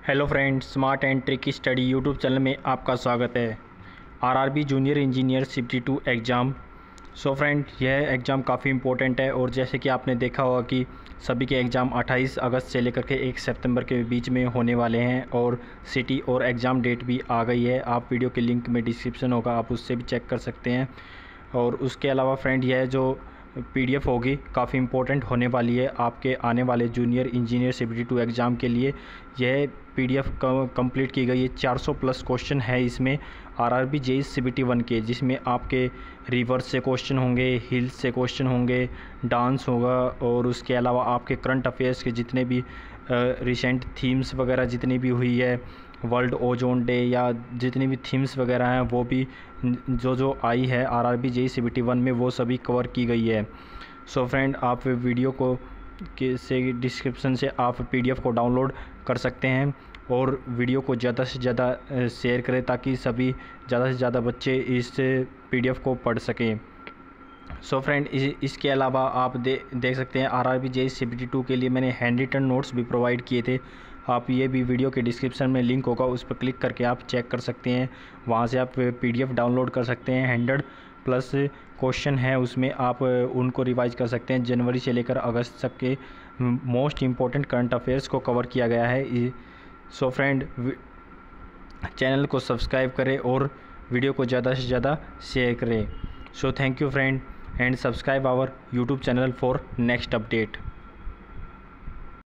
Hello friends, smart and tricky study YouTube channel में आपका स्वागत है। RRB junior engineer shift 2 exam. So friend, यह एग्ज़ाम काफ़ी इम्पोर्टेंट है और जैसे कि आपने देखा होगा कि सभी के एग्ज़ाम 28 अगस्त से लेकर के 1 सितंबर के बीच में होने वाले हैं और सिटी और एग्ज़ाम डेट भी आ गई है। आप वीडियो के लिंक में डिस्क्रिप्शन होगा, आप उससे भी चेक कर सकते हैं। और उसके अलावा फ्रेंड, यह जो पीडीएफ होगी काफ़ी इम्पोर्टेंट होने वाली है आपके आने वाले जूनियर इंजीनियर शिफ्ट 2 एग्ज़ाम के लिए। यह पीडीएफ कंप्लीट की गई है। 400 प्लस क्वेश्चन है इसमें आरआरबी जेईई सीबीटी 1 के, जिसमें आपके रिवर्स से क्वेश्चन होंगे, हिल्स से क्वेश्चन होंगे, डांस होगा और उसके अलावा आपके करंट अफेयर्स के जितने भी रिसेंट थीम्स वगैरह जितनी भी हुई है, वर्ल्ड ओजोन डे या जितनी भी थीम्स वगैरह हैं वो भी जो आई है आरआरबी जेईई सीबीटी 1 में वो सभी कवर की गई है। सो फ्रेंड, आप वीडियो को से डिस्क्रिप्शन से आप पीडीएफ को डाउनलोड कर सकते हैं और वीडियो को ज़्यादा से ज़्यादा शेयर करें ताकि सभी ज़्यादा से ज़्यादा बच्चे इस पीडीएफ को पढ़ सकें। सो फ्रेंड, इसके अलावा आप देख सकते हैं आरआरबी जेईई सीबीटी 2 के लिए मैंने हैंड रिटन नोट्स भी प्रोवाइड किए थे। आप ये भी वीडियो के डिस्क्रिप्शन में लिंक होगा, उस पर क्लिक करके आप चेक कर सकते हैं। वहाँ से आप पीडीएफ डाउनलोड कर सकते हैं। 100 प्लस क्वेश्चन है उसमें, आप उनको रिवाइज कर सकते हैं। जनवरी से लेकर अगस्त तक के मोस्ट इम्पॉर्टेंट करंट अफेयर्स को कवर किया गया है। सो फ्रेंड, चैनल को सब्सक्राइब करें और वीडियो को ज़्यादा से ज़्यादा शेयर करें। So thank you friend and subscribe our YouTube channel for next update.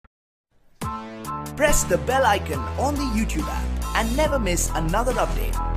Press the bell icon on the YouTube app and never miss another update.